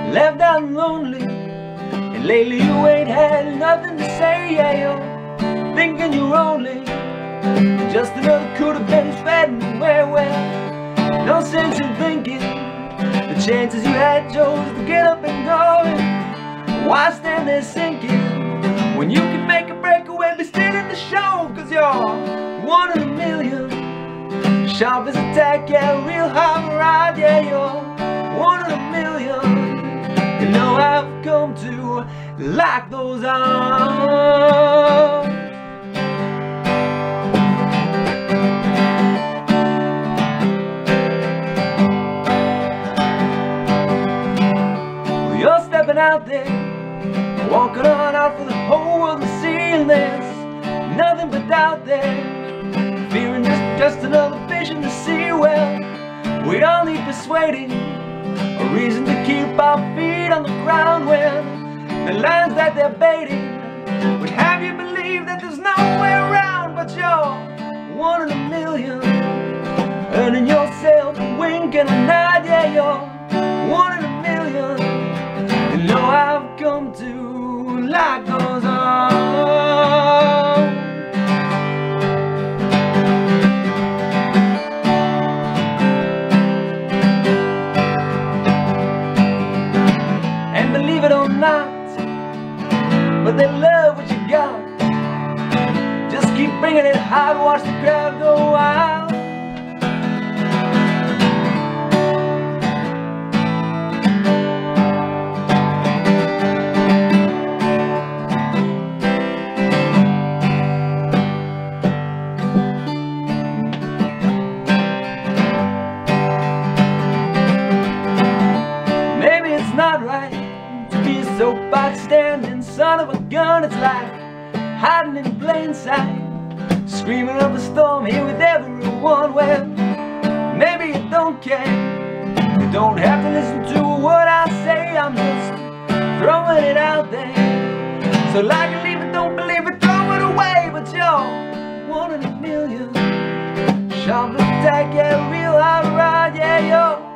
left out and lonely, and lately you ain't had nothing to say, yeah, you're thinking you're only just another could have been fed nowhere. Well, no sense in thinking the chances you had chose to get up and go. Why stand there sinking when you can make a breakaway, be stealing the show? Cause you're one in a million, sharp as a tack, yeah, real hard ride, yeah, you're one in a million. You know I've come to like those arms. Well, you're stepping out there, walking on out for the whole world to see, and there's nothing but doubt there, fearing just another vision to see. Well, we all need persuading, a reason to keep our feet on the ground when the lines that they're baiting would have you believe that there's no way around. But you're one in a million, earning yourself a wink and a nod, yeah, you're one in a million. You know I've come to like those arms. And believe it or not, but they love what you got. Just keep bringing it hard, watch the crowd go wild. Maybe it's not right to be a soapbox standing son of a gun. It's like hiding in plain sight, screaming up a storm here with everyone. Well, maybe you don't care, you don't have to listen to what I say. I'm just throwing it out there, so like it, leave it, don't believe it, throw it away. But you're one in a million, sharp as a tack, yeah, real hard ride, yeah, you're